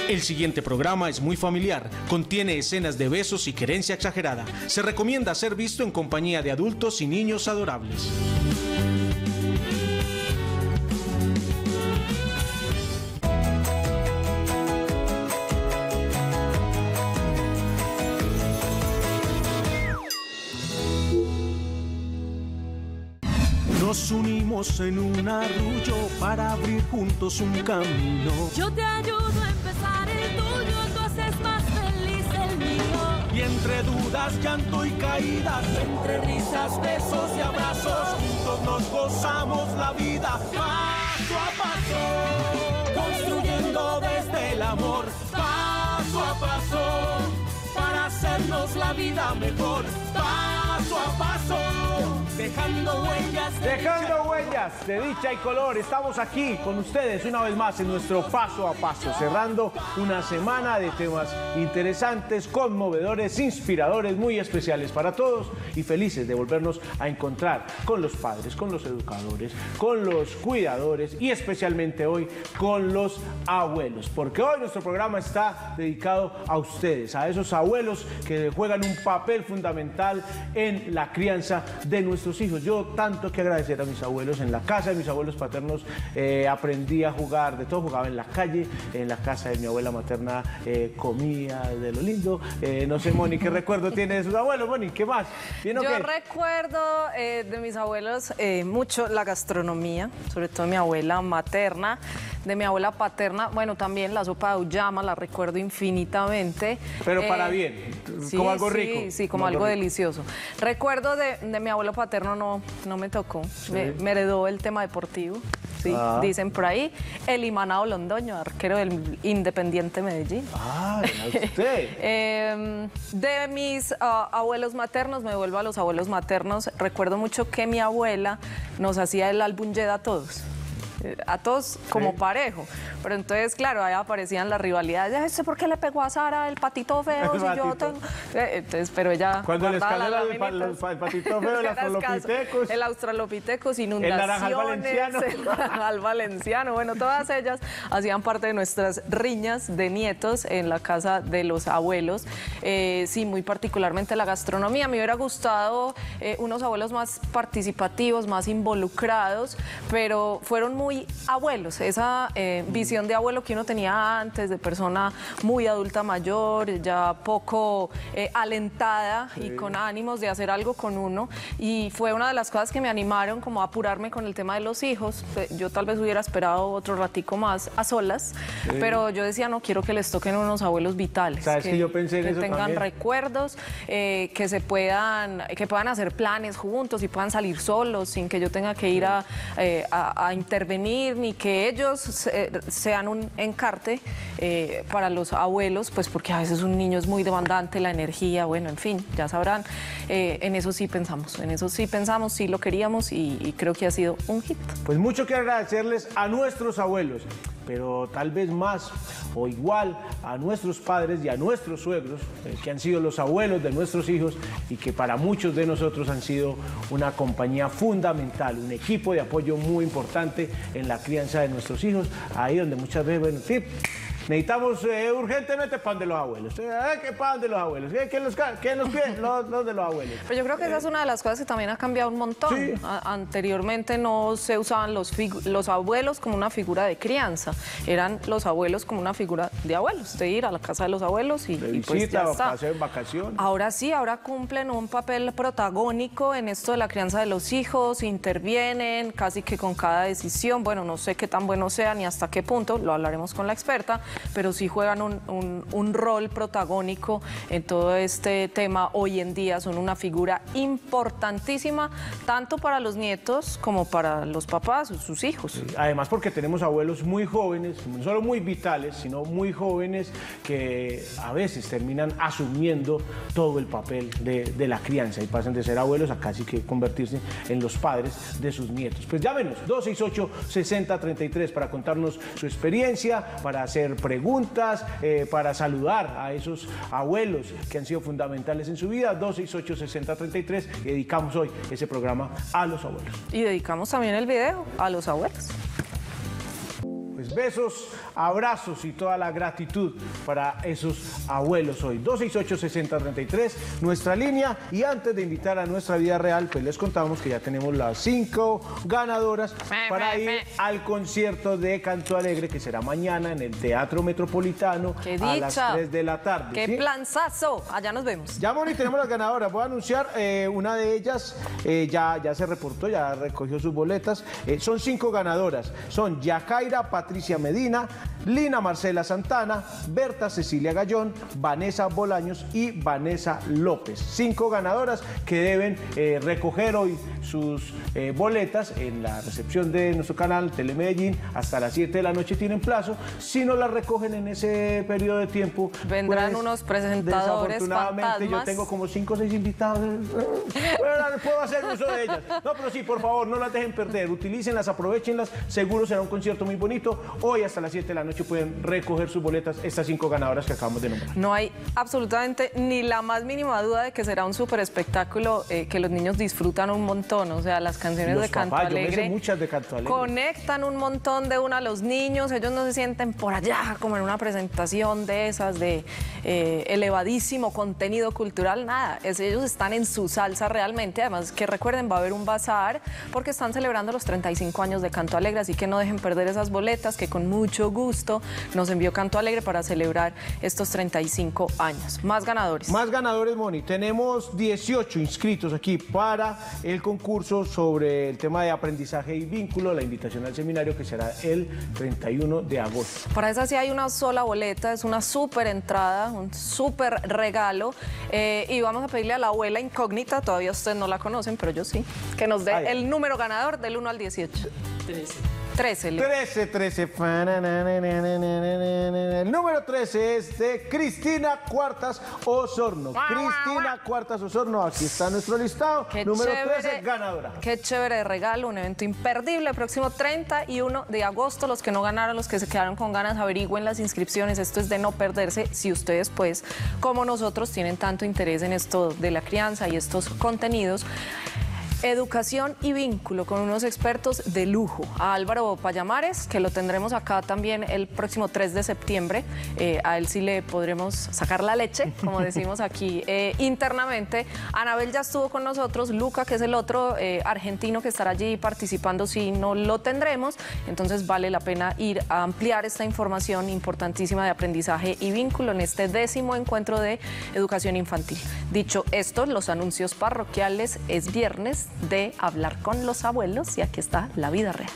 El siguiente programa es muy familiar, contiene escenas de besos y querencia exagerada. Se recomienda ser visto en compañía de adultos y niños adorables. Nos unimos en un arrullo para abrir juntos un camino. Yo te ayudo a empezar el tuyo, tú haces más feliz el mío. Y entre dudas, llanto y caídas, entre risas, besos y abrazos, juntos nos gozamos la vida paso a paso, construyendo desde el amor paso a paso, para hacernos la vida mejor paso a paso. Dejando huellas de dicha y color. Estamos aquí con ustedes una vez más en nuestro paso a paso, cerrando una semana de temas interesantes, conmovedores, inspiradores, muy especiales para todos y felices de volvernos a encontrar con los padres, con los educadores, con los cuidadores y especialmente hoy con los abuelos, porque hoy nuestro programa está dedicado a ustedes, a esos abuelos que juegan un papel fundamental en la crianza de nuestros hijos. Yo tanto que agradecer a mis abuelos. En la casa de mis abuelos paternos aprendí a jugar, de todo jugaba en la calle. En la casa de mi abuela materna comía de lo lindo. No sé, Moni, ¿qué recuerdo tiene de sus abuelos, Moni? ¿Qué más? Yo recuerdo de mis abuelos mucho la gastronomía, sobre todo mi abuela materna. De mi abuela paterna, bueno, también la sopa de auyama, la recuerdo infinitamente. Pero para bien, sí, como algo rico. Sí, como algo delicioso. Recuerdo de mi abuelo paterno, no me tocó, sí. me heredó el tema deportivo, sí, dicen por ahí. El Imanao Londoño, arquero del Independiente Medellín. Ah, usted. De mis abuelos maternos, me vuelvo a los abuelos maternos, recuerdo mucho que mi abuela nos hacía el álbum Yeda a todos como parejo, pero entonces claro, ahí aparecían las rivalidades, ¿por qué le pegó a Sara el patito feo? Si yo tengo... Entonces, pero ella cuando le escaló el patito feo, el australopithecus, el australopithecus, inundaciones, el naranjal valenciano, bueno, todas ellas hacían parte de nuestras riñas de nietos en la casa de los abuelos. Sí, muy particularmente la gastronomía, me hubiera gustado unos abuelos más participativos, más involucrados, pero fueron muy abuelos, esa visión de abuelo que uno tenía antes, de persona muy adulta mayor, ya poco alentada y con ánimos de hacer algo con uno, y fue una de las cosas que me animaron como a apurarme con el tema de los hijos. Yo tal vez hubiera esperado otro ratico más a solas, pero yo decía, no quiero que les toquen unos abuelos vitales, ¿sabes que yo pensé en eso tengan también? Recuerdos, que puedan hacer planes juntos y puedan salir solos sin que yo tenga que ir a intervenir, ni que ellos sean un encarte para los abuelos, pues porque a veces un niño es muy demandante, la energía, bueno, en fin, ya sabrán. En eso sí pensamos, sí lo queríamos y creo que ha sido un hit. Pues mucho que agradecerles a nuestros abuelos, pero tal vez más o igual a nuestros padres y a nuestros suegros, que han sido los abuelos de nuestros hijos y que para muchos de nosotros han sido una compañía fundamental, un equipo de apoyo muy importante en la crianza de nuestros hijos, ahí donde muchas veces, bueno, sí, necesitamos urgentemente pan de los abuelos. ¿Qué pan de los abuelos? ¿Quién los pide? Los de los abuelos. Pero yo creo que esa es una de las cosas que también ha cambiado un montón. Sí. Anteriormente no se usaban los abuelos como una figura de crianza. Eran los abuelos como una figura de abuelos, de ir a la casa de los abuelos y pues ya está. Hacer vacaciones. Ahora sí, ahora cumplen un papel protagónico en esto de la crianza de los hijos, intervienen casi que con cada decisión. Bueno, no sé qué tan bueno sea ni hasta qué punto, lo hablaremos con la experta, pero sí juegan un rol protagónico en todo este tema hoy en día. Son una figura importantísima tanto para los nietos como para los papás o sus hijos. Sí, además porque tenemos abuelos muy jóvenes, no solo muy vitales, sino muy jóvenes que a veces terminan asumiendo todo el papel de la crianza y pasan de ser abuelos a casi que convertirse en los padres de sus nietos. Pues llámenos 268-6033 para contarnos su experiencia, para hacer preguntas, para saludar a esos abuelos que han sido fundamentales en su vida. 268-6033 y dedicamos hoy ese programa a los abuelos. Y dedicamos también el video a los abuelos. Pues besos, abrazos y toda la gratitud para esos abuelos hoy. 268-6033, nuestra línea. Y antes de invitar a nuestra vida real, pues les contamos que ya tenemos las 5 ganadoras para ir al concierto de Canto Alegre, que será mañana en el Teatro Metropolitano a las 3 de la tarde. ¡Qué planzazo! Allá nos vemos. Ya, Moni, tenemos las ganadoras. Voy a anunciar una de ellas, ya se reportó, ya recogió sus boletas. Son 5 ganadoras. Son Yacaira Patricia Medina, Lina Marcela Santana, Berta Cecilia Gallón, Vanessa Bolaños y Vanessa López. 5 ganadoras que deben recoger hoy sus boletas en la recepción de nuestro canal Telemedellín. Hasta las 7 de la noche tienen plazo. Si no las recogen en ese periodo de tiempo, vendrán pues, unos presentadores desafortunadamente fantasmas. Yo tengo como 5 o 6 invitados. Bueno, puedo hacer uso de ellas. No, pero sí, por favor, no las dejen perder. Utilícenlas, aprovechenlas. Seguro será un concierto muy bonito. Hoy hasta las 7 de la noche pueden recoger sus boletas, estas 5 ganadoras que acabamos de nombrar. No hay absolutamente ni la más mínima duda de que será un súper espectáculo que los niños disfrutan un montón. O sea, las canciones de Canto Alegre, yo me sé muchas de Canto Alegre, conectan un montón de una a los niños. Ellos no se sienten por allá como en una presentación de esas de elevadísimo contenido cultural, nada. Ellos están en su salsa realmente. Además, que recuerden, va a haber un bazar porque están celebrando los 35 años de Canto Alegre, así que no dejen perder esas boletas que con mucho gusto nos envió Canto Alegre para celebrar estos 35 años. Más ganadores. Más ganadores, Moni. Tenemos 18 inscritos aquí para el concurso sobre el tema de aprendizaje y vínculo, la invitación al seminario que será el 31 de agosto. Para esa sí hay una sola boleta, es una súper entrada, un súper regalo. Y vamos a pedirle a la abuela incógnita, todavía ustedes no la conocen, pero yo sí, que nos dé el número ganador del 1 al 18. 13. 13. El número 13 es de Cristina Cuartas Osorno. Cristina Cuartas Osorno, aquí está nuestro listado. Qué número chévere, 13, ganadora. Qué chévere regalo, un evento imperdible. El próximo 31 de agosto, los que no ganaron, los que se quedaron con ganas, averigüen las inscripciones. Esto es de no perderse si ustedes, pues, como nosotros, tienen tanto interés en esto de la crianza y estos contenidos. Educación y vínculo con unos expertos de lujo. A Álvaro Payamares, que lo tendremos acá también el próximo 3 de septiembre. A él sí le podremos sacar la leche, como decimos aquí internamente. Anabel ya estuvo con nosotros. Luca, que es el otro argentino que estará allí participando, si no lo tendremos. Entonces vale la pena ir a ampliar esta información importantísima de aprendizaje y vínculo en este 10º encuentro de educación infantil. Dicho esto, los anuncios parroquiales. Es viernes de hablar con los abuelos y aquí está la vida real.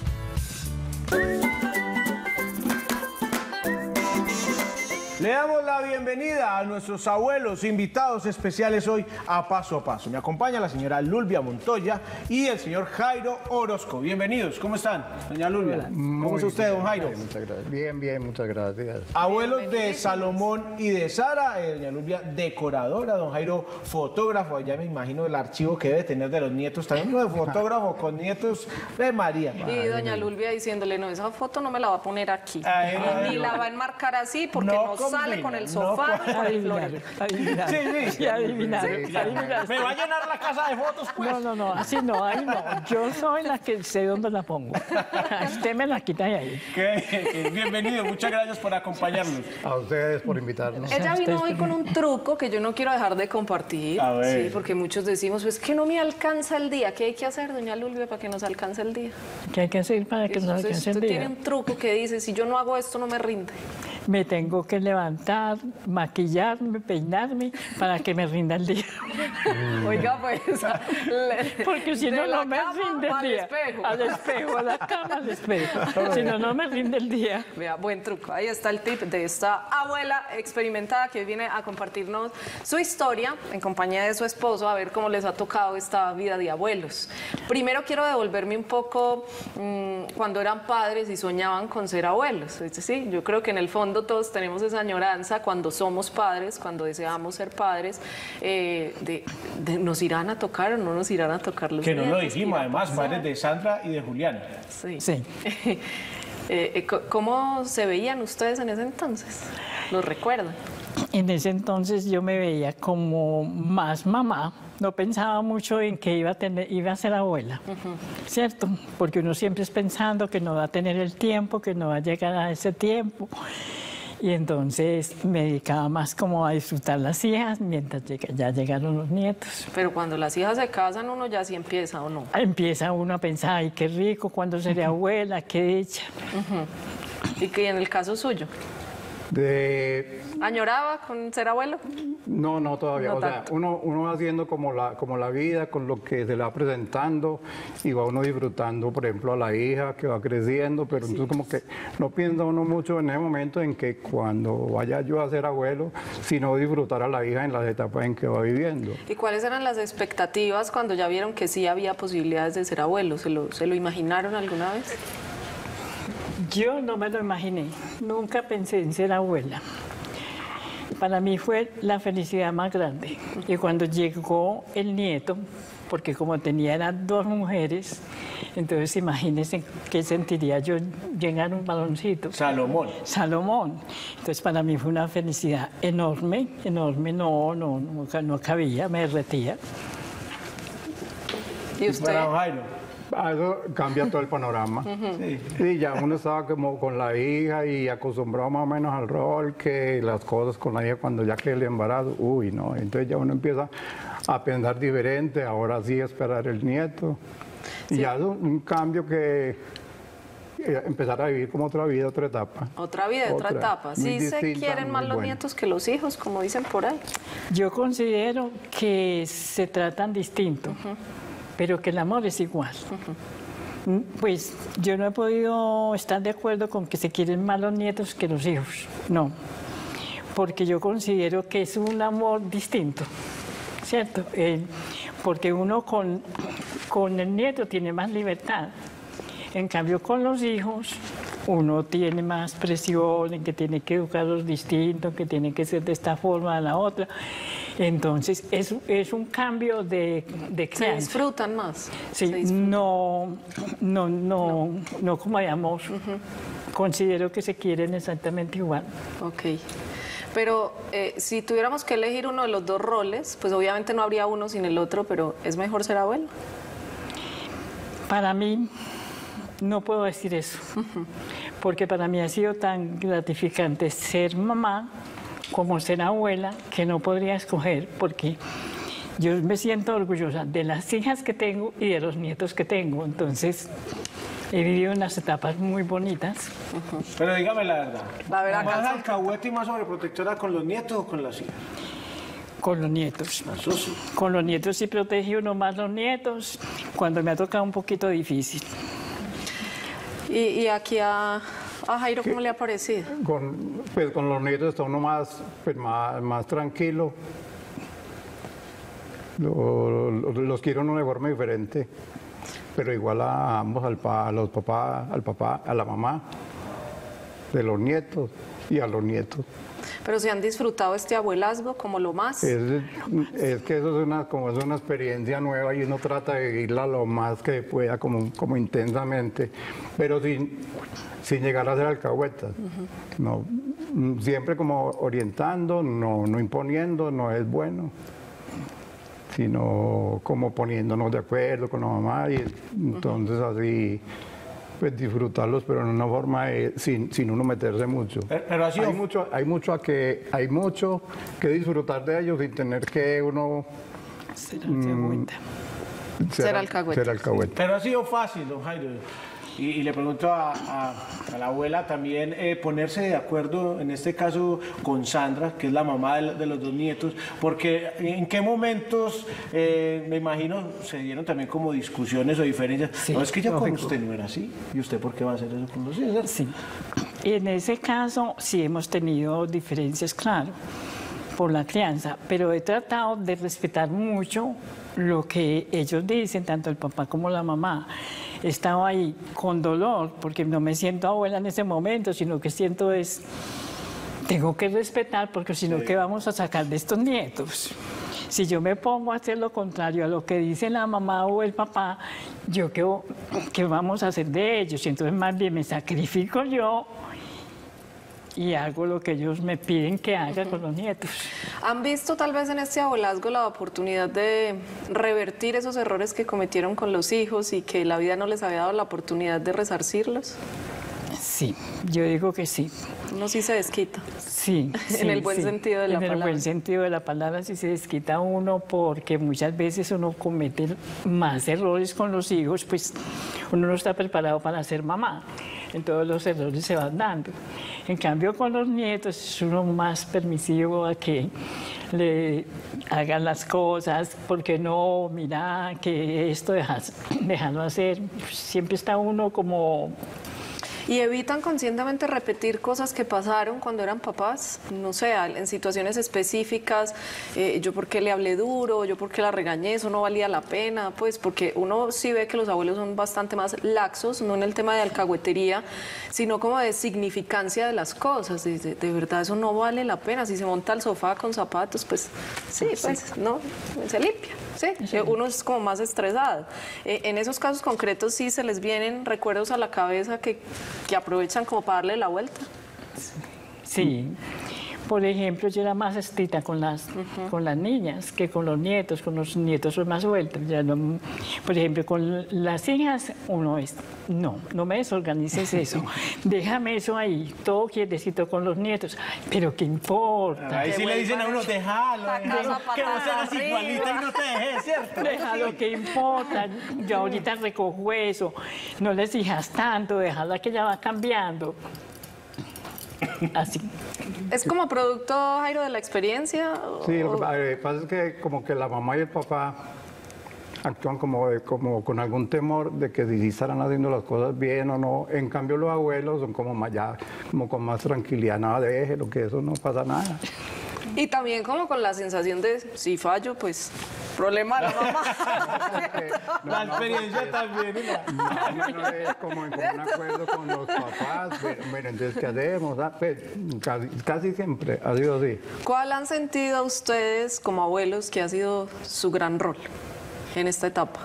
Le damos la bienvenida a nuestros abuelos invitados especiales hoy a Paso a Paso. Me acompaña la señora Lulvia Montoya y el señor Jairo Orozco. Bienvenidos, ¿cómo están, doña Lulvia? ¿Cómo está usted, don Jairo? Muchas gracias. Bien, muchas gracias. Abuelos de Salomón y de Sara, doña Lulvia decoradora, don Jairo fotógrafo. Ya me imagino el archivo que debe tener de los nietos también, de fotógrafo con nietos de María. Y doña Lulvia diciéndole, no, esa foto no me la va a poner aquí. Ni la va a enmarcar así porque no sale con el sofá y con el florero. Adivinar. Sí. Adivinar. ¿Me va a llenar la casa de fotos, pues? No, así no, ahí no. Yo soy la que sé dónde la pongo. Usted me la quita de ahí. Bienvenido, muchas gracias por acompañarnos. A ustedes por invitarnos. Ella vino hoy con un truco que yo no quiero dejar de compartir. A ver. Sí, porque muchos decimos, pues que no me alcanza el día. ¿Qué hay que hacer, doña Lulvia, para que nos alcance el día? ¿Qué hay que hacer para que nos Entonces, alcance el usted día? tiene un truco que dice, si yo no hago esto, no me rinde. Me tengo que levantar, maquillarme, peinarme para que me rinda el día. Oiga, pues... Porque si no, no me rinde el día. Al espejo, a la cama, al espejo. Si no, no me rinde el día. Vea, buen truco. Ahí está el tip de esta abuela experimentada que viene a compartirnos su historia en compañía de su esposo, a ver cómo les ha tocado esta vida de abuelos. Primero quiero devolverme un poco cuando eran padres y soñaban con ser abuelos. Sí, yo creo que en el fondo todos tenemos esa añoranza cuando somos padres, cuando deseamos ser padres, ¿nos irán a tocar o no nos irán a tocar los Que no nietos? lo dijimos, además, padres de Sandra y de Juliana. Sí. ¿Cómo se veían ustedes en ese entonces? ¿Lo recuerdan? En ese entonces yo me veía como más mamá. No pensaba mucho en que iba a ser abuela, ¿cierto? Porque uno siempre es pensando que no va a tener el tiempo, que no va a llegar a ese tiempo. Y entonces me dedicaba más como a disfrutar las hijas mientras ya llegaron los nietos. Pero cuando las hijas se casan, uno ya sí empieza, ¿o no? Empieza uno a pensar, ay, qué rico, ¿cuándo seré abuela? Qué dicha. ¿Y que en el caso suyo? ¿Añoraba con ser abuelo? No, todavía. No o sea, uno va haciendo como la vida, con lo que se le va presentando y va uno disfrutando, por ejemplo, a la hija que va creciendo, pero entonces como que no piensa uno mucho en ese momento en que cuando vaya yo a ser abuelo, sino disfrutar a la hija en las etapas en que va viviendo. ¿Y cuáles eran las expectativas cuando ya vieron que sí había posibilidades de ser abuelo? ¿Se lo imaginaron alguna vez? Yo no me lo imaginé, nunca pensé en ser abuela. Para mí fue la felicidad más grande. Y cuando llegó el nieto, porque como tenía eran 2 mujeres, entonces imagínense qué sentiría yo llegar a un baloncito. Salomón. Entonces para mí fue una felicidad enorme, no cabía, me derretía. ¿Y usted? Para Jairo. Eso cambia todo el panorama. Sí, ya uno estaba como con la hija y acostumbrado más o menos al rol, que las cosas con la hija cuando ya que el embarazo, uy, no. Entonces ya uno empieza a pensar diferente, ahora sí esperar el nieto. Sí. Y ya es un cambio que empezar a vivir como otra vida, otra etapa. Otra vida, otra etapa. Sí se quieren más los nietos que los hijos, como dicen por ahí. Yo considero que se tratan distinto. Pero que el amor es igual. Pues yo no he podido estar de acuerdo con que se quieren más los nietos que los hijos, no, porque yo considero que es un amor distinto, ¿cierto? Porque uno con el nieto tiene más libertad, en cambio con los hijos uno tiene más presión en que tiene que educarlos distinto, que tiene que ser de esta forma, de la otra. Entonces, es un cambio de crianza. ¿Se disfrutan más? Sí, no como de amor. Considero que se quieren exactamente igual. Ok. Pero si tuviéramos que elegir uno de los 2 roles, pues obviamente no habría uno sin el otro, pero ¿es mejor ser abuelo? Para mí, no puedo decir eso. Porque para mí ha sido tan gratificante ser mamá como ser abuela, que no podría escoger, porque yo me siento orgullosa de las hijas que tengo y de los nietos que tengo. Entonces, he vivido unas etapas muy bonitas. Pero dígame la verdad, ¿más alcahueta y más sobreprotectora con los nietos o con las hijas? Con los nietos. Con los nietos sí protegí uno más los nietos, cuando me ha tocado un poquito difícil. Y aquí a Jairo, ¿cómo le ha parecido? Con los nietos está uno más tranquilo. Los quiero uno de forma diferente, pero igual a ambos, al papá, a la mamá, de los nietos y a los nietos. ¿Pero se han disfrutado este abuelazgo como lo más? Es que eso es una experiencia nueva y uno trata de vivirla lo más que pueda, como intensamente, pero sin llegar a ser alcahuetas. No, siempre como orientando, no imponiendo, no es bueno, sino como poniéndonos de acuerdo con la mamá y entonces así pues disfrutarlos, pero en una forma sin uno meterse mucho. Pero así hay mucho que disfrutar de ellos sin tener que uno ser alcahueta. Pero ha sido fácil, don Jairo. Y le pregunto a la abuela también, ponerse de acuerdo, en este caso con Sandra, que es la mamá de los 2 nietos, porque en qué momentos, me imagino, se dieron también como discusiones o diferencias. Sí, no, es que yo con usted no era así, ¿y usted por qué va a hacer eso con los hijos? Sí, en ese caso sí hemos tenido diferencias, claro, por la crianza, pero he tratado de respetar mucho lo que ellos dicen, tanto el papá como la mamá. He estado ahí con dolor, porque no me siento abuela en ese momento, sino que siento tengo que respetar, porque si no, ¿qué vamos a sacar de estos nietos? Si yo me pongo a hacer lo contrario a lo que dice la mamá o el papá, yo ¿qué vamos a hacer de ellos? Y entonces más bien me sacrifico yo y hago lo que ellos me piden que haga con los nietos. ¿Han visto tal vez en este abuelazgo la oportunidad de revertir esos errores que cometieron con los hijos y que la vida no les había dado la oportunidad de resarcirlos? Sí, yo digo que sí. Uno sí se desquita. Sí, en el buen sentido de la palabra. En el buen sentido de la palabra sí se desquita uno, porque muchas veces uno comete más errores con los hijos, pues uno no está preparado para ser mamá. Entonces los errores se van dando. En cambio con los nietos es uno más permisivo a que le hagan las cosas, porque no, mira, que esto déjalo hacer. Siempre está uno como... ¿Y evitan conscientemente repetir cosas que pasaron cuando eran papás? No sé, en situaciones específicas, yo por qué le hablé duro, yo por qué la regañé, eso no valía la pena, pues porque uno sí ve que los abuelos son bastante más laxos, no en el tema de alcahuetería, sino como de significancia de las cosas, de verdad eso no vale la pena, si se monta al sofá con zapatos, pues sí, pues no, se limpia, sí, uno es como más estresado. En esos casos concretos sí se les vienen recuerdos a la cabeza que aprovechan como para darle la vuelta. Sí. Por ejemplo, yo era más estricta con las niñas que con los nietos. Con los nietos soy más suelta. Ya no, por ejemplo, con las hijas, uno es, no me desorganices eso. Déjame eso ahí, todo quietecito con los nietos. Pero ¿qué importa? Ahí sí le dicen a uno, déjalo, que vos seas igualita y no te dejes, ¿cierto? Déjalo, ¿qué importa? Yo ahorita recojo eso. No les hijas tanto, déjala que ya va cambiando. Así. ¿Es como producto, Jairo, de la experiencia? Sí, lo que pasa es que como que la mamá y el papá actúan como con algún temor de que si estarán haciendo las cosas bien o no. En cambio los abuelos son como más ya, como con más tranquilidad, nada, déjelo, que eso no pasa nada. Y también como con la sensación de, si fallo, pues, problema de la mamá. La experiencia también. No es como en común acuerdo con los papás. Bueno, entonces, ¿qué hacemos? Pues, casi siempre ha sido así. ¿Cuál han sentido ustedes como abuelos que ha sido su gran rol en esta etapa?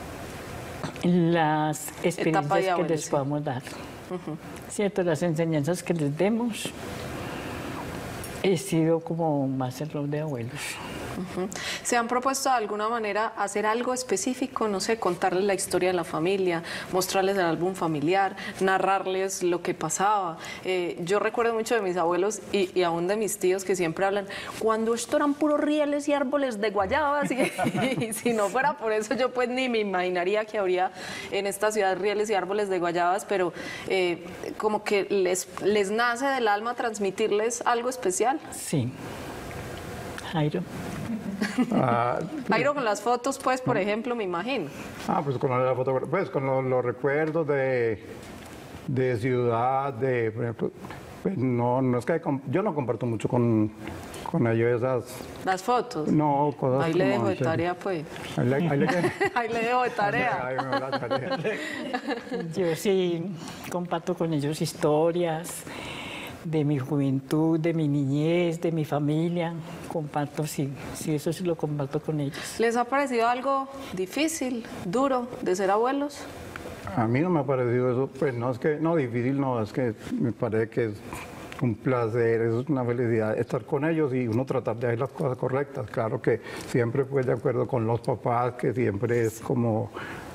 Las experiencias que les podamos dar. ¿Cierto? Las enseñanzas que les demos. He sido como más el rol de abuelos. ¿Se han propuesto de alguna manera hacer algo específico? No sé, contarles la historia de la familia, mostrarles el álbum familiar, narrarles lo que pasaba. Yo recuerdo mucho de mis abuelos y aún de mis tíos que siempre hablan, cuando esto eran puros rieles y árboles de guayabas, y si no fuera por eso yo pues ni me imaginaría que habría en esta ciudad rieles y árboles de guayabas, pero como que les nace del alma transmitirles algo especial. Sí. Jairo. Jairo, con las fotos, pues, por ejemplo, me imagino. Pues con la fotografía, pues con los recuerdos de ciudad, por ejemplo, pues, no es que yo no comparto mucho con ellos esas... ¿Las fotos? No, cosas ahí como le dejo antes. de tarea, pues. Ahí le dejo de tarea. Ahí me va la tarea. Yo sí comparto con ellos historias de mi juventud, de mi niñez, de mi familia. Comparto, sí, eso sí lo comparto con ellos. ¿Les ha parecido algo difícil, duro, de ser abuelos? A mí no me ha parecido eso, pues no, difícil no, es que me parece que es un placer, eso es una felicidad estar con ellos y uno tratar de hacer las cosas correctas. Claro que siempre pues de acuerdo con los papás, que siempre es como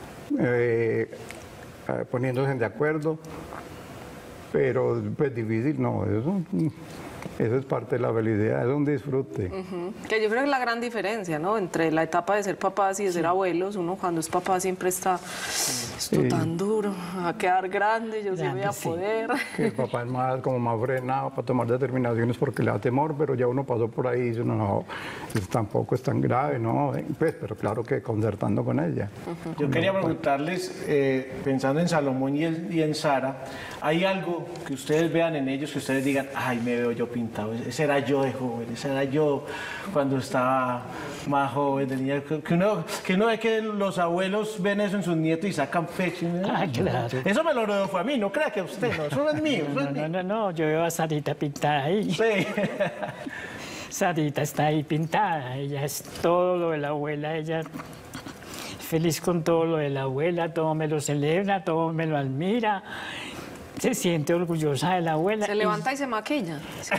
poniéndose de acuerdo. Pero pues difícil no, eso es parte de la felicidad, es un disfrute. Que yo creo que es la gran diferencia, ¿no? Entre la etapa de ser papás y de ser abuelos, uno cuando es papá siempre está, esto tan duro, va a quedar grande, yo sí voy a poder. Que el papá es como más frenado para tomar determinaciones porque le da temor, pero ya uno pasó por ahí y dice, no, eso tampoco es tan grave, ¿no? Pues, pero claro que concertando con ella. Yo quería preguntarles, pensando en Salomón y en Sara, ¿hay algo que ustedes vean en ellos que ustedes digan, ay, me veo yo pintado, ese era yo de joven, ese era yo cuando estaba más joven, de niña, que uno ve que los abuelos ven eso en sus nietos y sacan fecha? Claro. Eso me lo fue a mí, no crea que usted, no, eso no es mío. No, yo veo a Sarita pintada ahí. Sí. Sarita está ahí pintada, ella es todo lo de la abuela, ella feliz con todo lo de la abuela, todo me lo celebra, todo me lo admira. Se siente orgullosa de la abuela. Se levanta y se maquilla. Sí.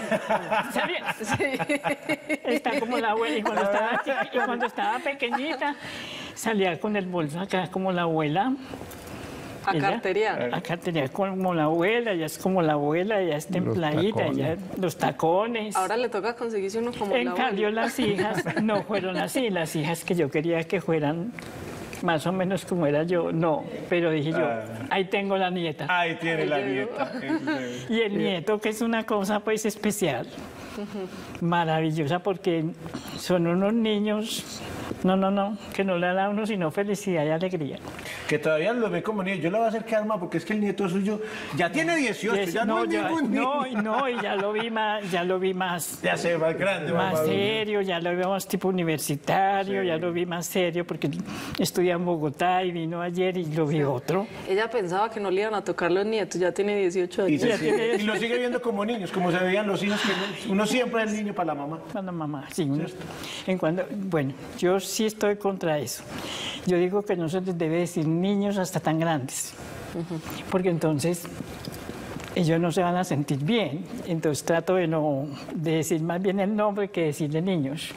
Sí. Está como la abuela. Y cuando estaba pequeñita, salía con el bolso acá como la abuela. A carterear. A carterear como la abuela, ella es como la abuela, ella es templadita, ella los tacones. Ahora le toca conseguirse uno como la abuela. En cambio, las hijas no fueron así. Las hijas que yo quería que fueran más o menos como era yo, no, pero dije yo, ahí tengo la nieta. Ahí tiene la nieta. Y el nieto, que es una cosa pues especial, maravillosa, porque son unos niños, que no le dan a uno sino felicidad y alegría. Que todavía lo ve como niño. Yo le voy a hacer quedar más porque es que el nieto suyo ya tiene 18, ya no es ningún niño. No, y ya lo vi más. Ya se ve más grande. Más serio, ya lo vi más tipo universitario, ya lo vi más serio porque estudia en Bogotá y vino ayer y lo vi otro. Ella pensaba que no le iban a tocar los nietos, ya tiene 18 años. Y lo sigue viendo como niños, como se veían los hijos, que uno siempre es niño para la mamá. Para la mamá, sí. Bueno, yo sí estoy contra eso. Yo digo que no se les debe decir niños hasta tan grandes, porque entonces ellos no se van a sentir bien. Entonces trato de decir más bien el nombre que decirle niños.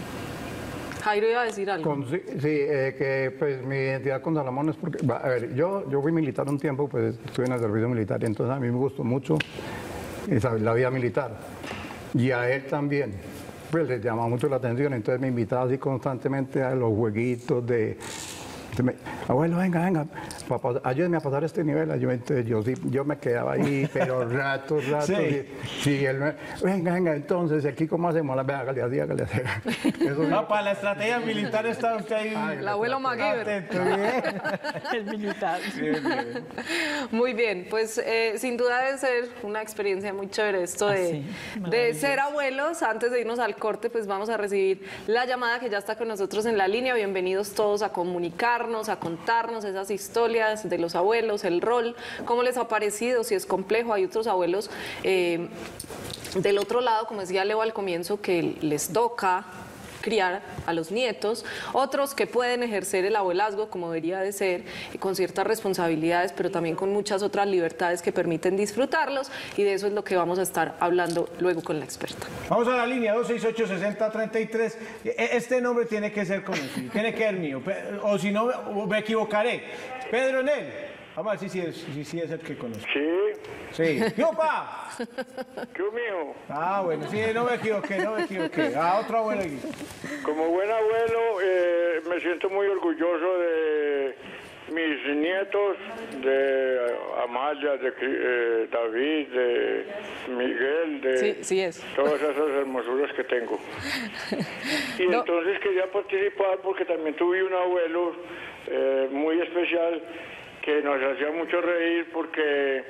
Jairo iba a decir algo. Que pues mi identidad con Salomón es porque, a ver, yo fui militar un tiempo, pues estuve en el servicio militar y entonces a mí me gustó mucho la vida militar y a él también. Pues les llamaba mucho la atención, entonces me invitaba así constantemente a los jueguitos abuelo, venga, papá, ayúdeme a pasar este nivel. Entonces yo me quedaba ahí, pero rato. Sí, él venga, entonces, aquí cómo hacemos, hágale así. No, para la estrategia militar está usted ahí. El abuelo MacGyver. El militar. Bien. Muy bien, pues sin duda debe ser una experiencia muy chévere esto de ser abuelos. Antes de irnos al corte, pues vamos a recibir la llamada que ya está con nosotros en la línea. Bienvenidos todos a comunicarnos, a contarnos esas historias de los abuelos, el rol, cómo les ha parecido, si es complejo. Hay otros abuelos del otro lado, como decía Leo al comienzo, que les toca criar a los nietos, otros que pueden ejercer el abuelazgo como debería de ser, con ciertas responsabilidades, pero también con muchas otras libertades que permiten disfrutarlos, y de eso es lo que vamos a estar hablando luego con la experta. Vamos a la línea 268-6033. Este nombre tiene que ser conocido, tiene que ser mío, o si no me equivocaré. Pedro Nel. Vamos a ver si es el que conozco. Sí. ¡Yo, pa! ¿Qué mío? Ah, bueno, sí, no me equivoqué. Otro abuelo aquí. Como buen abuelo, me siento muy orgulloso de mis nietos, de Amalia, de David, de Miguel, de todas esas hermosuras que tengo. Y entonces quería participar porque también tuve un abuelo muy especial que nos hacía mucho reír porque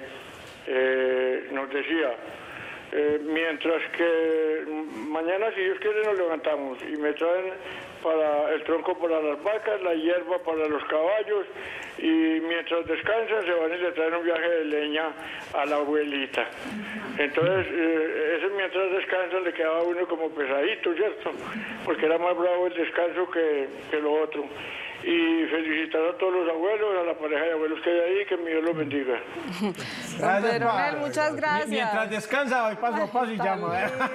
nos decía, mientras que mañana, si Dios quiere, nos levantamos y me traen para el tronco para las vacas, la hierba para los caballos, y mientras descansan se van y le traen un viaje de leña a la abuelita. Entonces, ese mientras descansan le quedaba uno como pesadito, ¿cierto? Porque era más bravo el descanso que lo otro. Y felicitar a todos los abuelos, a la pareja de abuelos que hay ahí, que mi Dios los bendiga. Gracias, muchas gracias. Mientras descansa, voy paso a paso y llamo.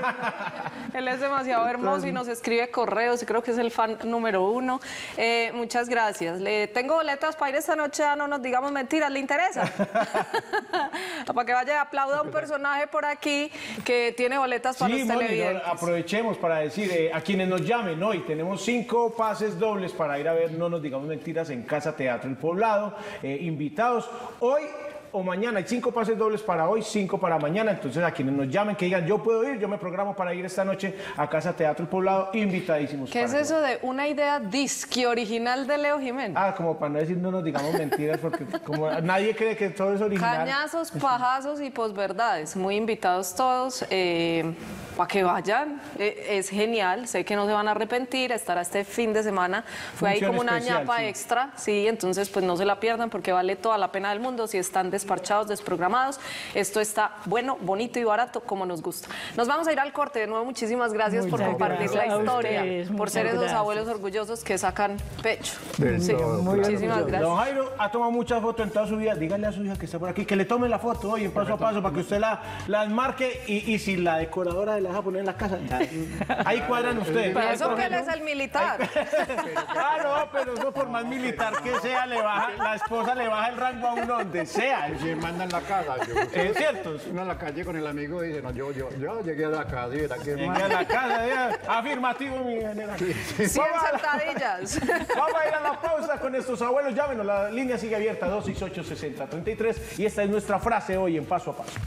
Él es demasiado hermoso y nos escribe correos, y creo que es el fan número 1. Muchas gracias. Le tengo boletas para ir esta noche a No Nos Digamos Mentiras, ¿le interesa? Para que vaya y aplauda a un personaje por aquí que tiene boletas para los televidentes. Aprovechemos para decir a quienes nos llamen hoy, tenemos 5 pases dobles para ir a ver No Nos Digamos Mentiras en Casa Teatro El Poblado. Invitados hoy o mañana, hay 5 pases dobles para hoy, 5 para mañana. Entonces a quienes nos llamen, que digan yo puedo ir, yo me programo para ir esta noche a Casa Teatro El Poblado, invitadísimos. ¿Qué es eso de una idea disque original de Leo Jiménez? Como para no decir No Nos Digamos Mentiras, porque como nadie cree que todo es original. Cañazos, pajazos y posverdades, muy invitados todos. Para que vayan, es genial, sé que no se van a arrepentir, estará este fin de semana, fue ahí como una ñapa extra, sí, entonces pues no se la pierdan porque vale toda la pena del mundo. Si están desparchados, desprogramados. Esto está bueno, bonito y barato como nos gusta. Nos vamos a ir al corte. De nuevo, muchísimas gracias por compartir la historia, por ser esos abuelos orgullosos que sacan pecho. Sí, muchísimas gracias. Don Jairo ha tomado muchas fotos en toda su vida. Dígale a su hija que está por aquí que le tome la foto hoy en paso a paso para que usted la enmarque y si la decoradora la deja poner en la casa, ahí cuadran ustedes. Para eso que él es el militar. No, pero eso por más militar que sea, la esposa le baja el rango a uno donde sea. Se manda en la casa. Es cierto. Uno en la calle con el amigo y dice, no, yo llegué a la casa y era que llegué a la casa, afirmativo, mi general. 100 sentadillas. Vamos a ir a la pausa con estos abuelos. Llámenos, la línea sigue abierta, 268-6033. Y esta es nuestra frase hoy en Paso a Paso.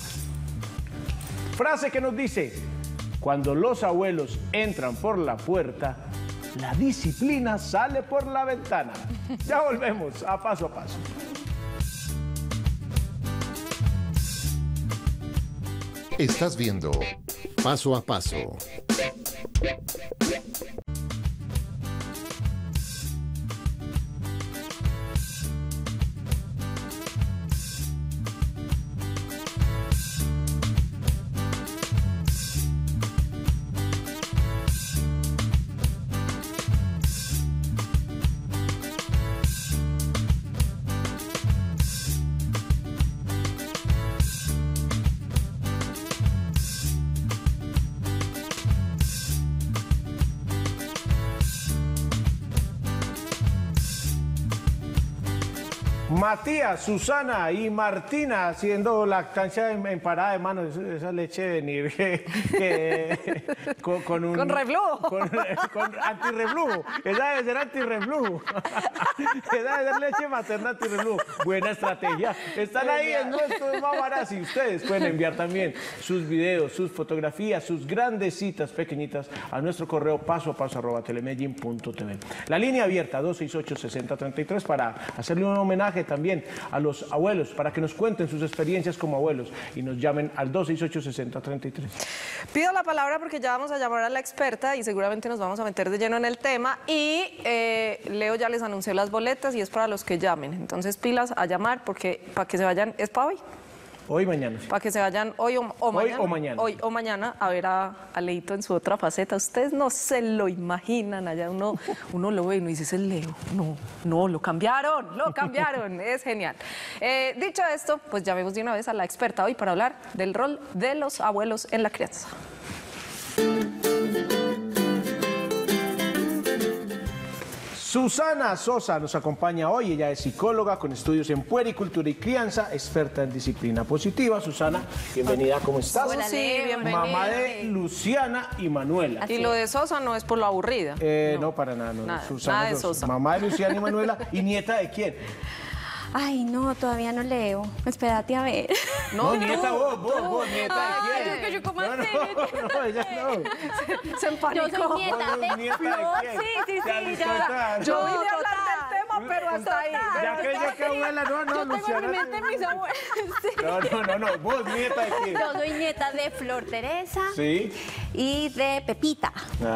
Frase que nos dice: cuando los abuelos entran por la puerta, la disciplina sale por la ventana. Ya volvemos a Paso a Paso. Estás viendo Paso a Paso. Matías, Susana y Martina haciendo lactancia en parada de mano, esa leche de venir con reflujo. Con antirreflujo. Esa debe ser antirreflujo. Esa debe ser leche materna antirreflujo. Buena estrategia. Están ahí en nuestros Mamarazzi. Ustedes pueden enviar también sus videos, sus fotografías, sus grandes citas pequeñitas a nuestro correo pasoapaso@telemedellin.tv. La línea abierta 268-6033 para hacerle un homenaje también a los abuelos, para que nos cuenten sus experiencias como abuelos y nos llamen al 268-6033. Pido la palabra porque ya vamos a llamar a la experta y seguramente nos vamos a meter de lleno en el tema y Leo ya les anunció las boletas y es para los que llamen, entonces pilas a llamar porque para que se vayan, ¿es para hoy? Hoy, mañana. Sí. Para que se vayan hoy o mañana. Hoy o mañana a ver a Leito en su otra faceta. Ustedes no se lo imaginan. Allá uno lo ve y uno dice, es el Leo. No, lo cambiaron. Es genial. Dicho esto, pues llamemos de una vez a la experta hoy para hablar del rol de los abuelos en la crianza. Susana Sosa nos acompaña hoy. Ella es psicóloga con estudios en puericultura y crianza, experta en disciplina positiva. Susana, bienvenida, ¿cómo estás? Hola, sí, bienvenida. Mamá de Luciana y Manuela. Y lo de Sosa no es por lo aburrida. No, para nada. Nada, Susana nada de Sosa. Mamá de Luciana y Manuela. ¿Y nieta de quién? Ay, no, todavía no leo. Espérate a ver. No, nieta, vos, nieta de quién. Yo como no, ella no. Se empanicó. Yo soy nieta de Flor. Sí, ya. Yo vine a hablar del tema, pero hasta ahí. Ya que abuela, no, Luciana. Tengo en mente mis abuelos. No, vos, nieta de quién. Yo soy nieta de Flor Teresa. Sí. Y de Pepita.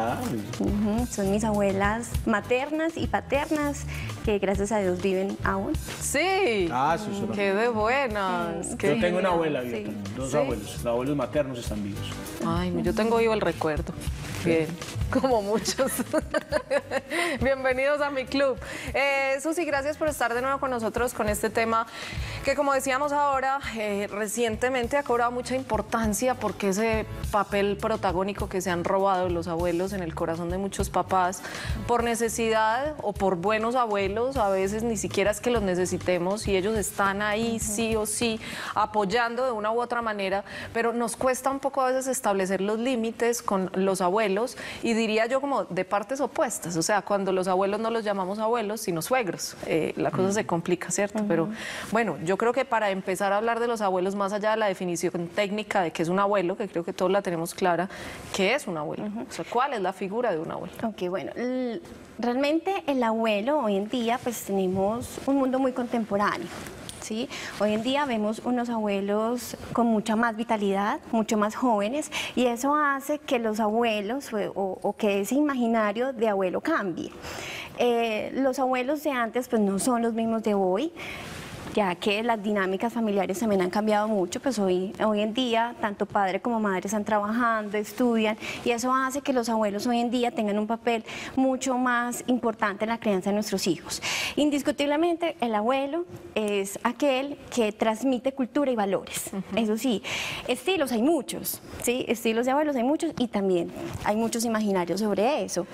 Son mis abuelas maternas y paternas que gracias a Dios viven aún. Sí. Susana. Qué de buenas. Yo tengo una abuela viva, dos abuelos. Los abuelos maternos están vivos. Ay, yo tengo vivo el recuerdo. Bien, como muchos. Bienvenidos a mi club. Susi, gracias por estar de nuevo con nosotros con este tema que, como decíamos ahora, recientemente ha cobrado mucha importancia porque ese papel protagónico que se han robado los abuelos en el corazón de muchos papás por necesidad o por buenos abuelos, a veces ni siquiera es que los necesitemos y ellos están ahí sí o sí apoyando de una u otra manera, pero nos cuesta un poco a veces establecer los límites con los abuelos y diría yo como de partes opuestas, o sea, cuando los abuelos no los llamamos abuelos, sino suegros, la cosa se complica, ¿cierto? Pero bueno, yo creo que para empezar a hablar de los abuelos, más allá de la definición técnica de qué es un abuelo, que creo que todos la tenemos clara, ¿qué es un abuelo? O sea, ¿cuál es la figura de un abuelo? Ok, bueno, realmente el abuelo hoy en día pues tenemos un mundo muy contemporáneo. ¿Sí? Hoy en día vemos unos abuelos con mucha más vitalidad, mucho más jóvenes, y eso hace que los abuelos o que ese imaginario de abuelo cambie. Los abuelos de antes pues no son los mismos de hoy. ya que las dinámicas familiares también han cambiado mucho, pues hoy en día tanto padre como madre están trabajando, estudian, y eso hace que los abuelos hoy en día tengan un papel mucho más importante en la crianza de nuestros hijos. Indiscutiblemente el abuelo es aquel que transmite cultura y valores. Eso sí, estilos hay muchos, ¿sí? Estilos de abuelos hay muchos y también hay muchos imaginarios sobre eso.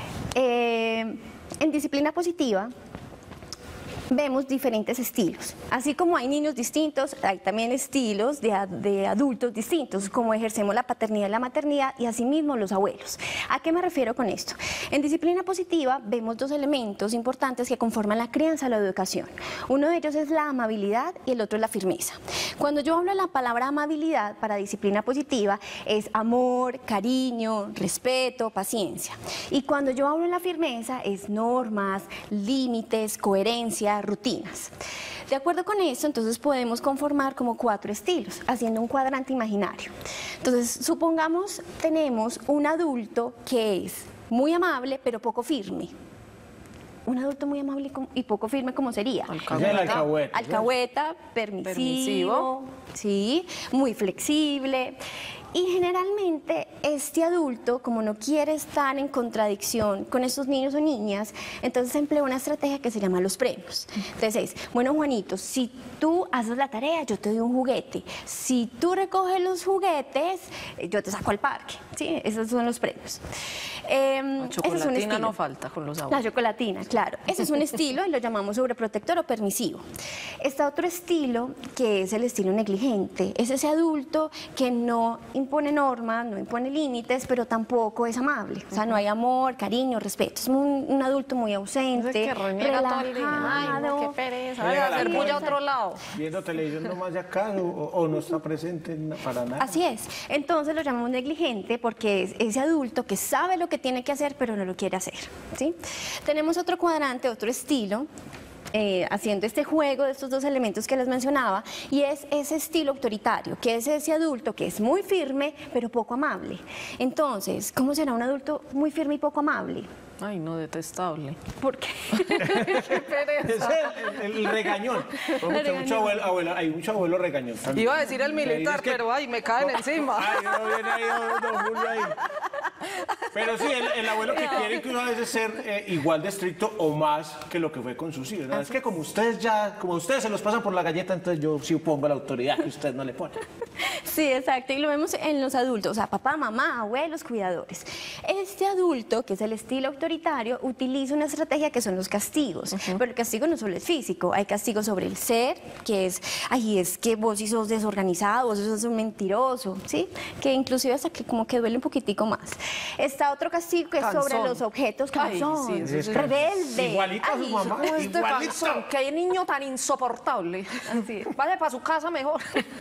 En disciplina positiva vemos diferentes estilos. Así como hay niños distintos, hay también estilos de adultos distintos, como ejercemos la paternidad y la maternidad, y asimismo los abuelos. ¿A qué me refiero con esto? En disciplina positiva vemos dos elementos importantes que conforman la crianza o la educación. Uno de ellos es la amabilidad y el otro es la firmeza. Cuando yo hablo de la palabra amabilidad para disciplina positiva, es amor, cariño, respeto, paciencia. Y cuando yo hablo de la firmeza, es normas, límites, coherencia, rutinas. De acuerdo con esto, entonces podemos conformar como 4 estilos, haciendo un cuadrante imaginario. Entonces, supongamos tenemos un adulto que es muy amable, pero poco firme. Un adulto muy amable y poco firme, ¿cómo sería? Alcahueta, permisivo, sí, muy flexible. Y generalmente este adulto, como no quiere estar en contradicción con estos niños o niñas, entonces emplea una estrategia que se llama los premios. Entonces es, bueno, Juanito, si tú haces la tarea, yo te doy un juguete. Si tú recoges los juguetes, yo te saco al parque. ¿Sí? Esos son los premios. La chocolatina no falta con los abuelos. La chocolatina, claro. Ese es un estilo y lo llamamos sobreprotector o permisivo. Está otro estilo que es el estilo negligente. Es ese adulto que no impone normas, no impone límites, pero tampoco es amable. O sea, no hay amor, cariño, respeto. Es un adulto muy ausente, relajado. Ay, no, qué pereza. Voy a hacer muy a otro lado. Viendo televisión nomás de acá o no está presente para nada. Así es. Entonces lo llamamos negligente porque es ese adulto que sabe lo que tiene que hacer, pero no lo quiere hacer. ¿Sí? Tenemos otro cuadrante, otro estilo, haciendo este juego de estos dos elementos que les mencionaba, y es ese estilo autoritario, que es ese adulto que es muy firme, pero poco amable. Entonces, ¿cómo será un adulto muy firme y poco amable? Ay, no, detestable. ¿Por qué? Qué pereza. Es el regañón. Hay mucho abuelo regañón también. Iba a decir el militar, pero ay, me caen encima. Ay, no viene ahí, don Julio ahí. Pero sí, el abuelo que quiere que uno a veces ser igual de estricto o más que lo que fue con sus hijos, ¿no? Es que como ustedes se los pasan por la galleta, entonces yo sí pongo la autoridad que ustedes no le ponen. Sí, exacto, y lo vemos en los adultos, o sea, papá, mamá, abuelos, cuidadores. Este adulto, que es el estilo autoritario, utiliza una estrategia que son los castigos, pero el castigo no solo es físico, hay castigo sobre el ser, que es, ay, es que vos sí sos desorganizado, vos sos un mentiroso, ¿sí? Que inclusive hasta que como que duele un poquitico más. Está otro castigo que es sobre los objetos, cansón, rebelde. Igualito a su mamá, igualito. Qué niño tan insoportable. Así es. Vaya para su casa mejor.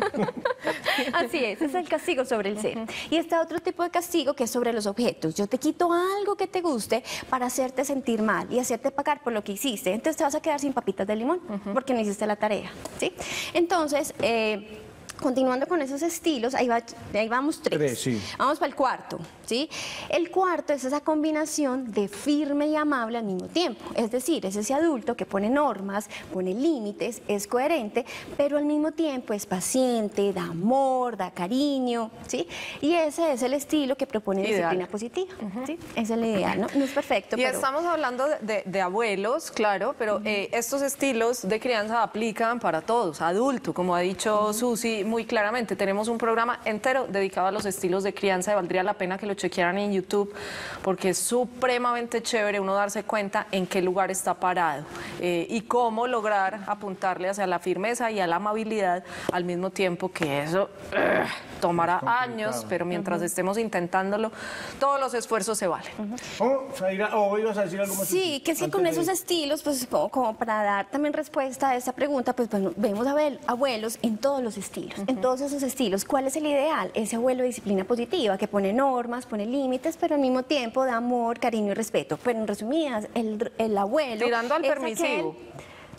Así es, ese es el castigo sobre el ser. Y está otro tipo de castigo que es sobre los objetos. Yo te quito algo que te guste para hacerte sentir mal y hacerte pagar por lo que hiciste. Entonces te vas a quedar sin papitas de limón porque no hiciste la tarea, ¿sí? Entonces, continuando con esos estilos, ahí vamos 3. Sí. Vamos para el cuarto, ¿sí? El cuarto es esa combinación de firme y amable al mismo tiempo. Es decir, es ese adulto que pone normas, pone límites, es coherente, pero al mismo tiempo es paciente, da amor, da cariño, ¿sí? Y ese es el estilo que propone disciplina positiva, ¿sí? Ese es el ideal, ¿no? No es perfecto, y pero... estamos hablando de abuelos, claro, pero estos estilos de crianza aplican para todos, adulto, como ha dicho Susi muy claramente. Tenemos un programa entero dedicado a los estilos de crianza y valdría la pena que lo chequearan en YouTube porque es supremamente chévere uno darse cuenta en qué lugar está parado y cómo lograr apuntarle hacia la firmeza y a la amabilidad al mismo tiempo, que eso tomará años, pero mientras estemos intentándolo, todos los esfuerzos se valen. ¿O ibas a decir algo más? Sí, que sí, con esos estilos, pues como para dar también respuesta a esa pregunta, pues bueno, vemos a ver abuelos en todos los estilos. En todos esos estilos, ¿cuál es el ideal? Ese abuelo de disciplina positiva, que pone normas, pone límites, pero al mismo tiempo da amor, cariño y respeto. Pero en resumidas, el abuelo... Tirando al permisivo.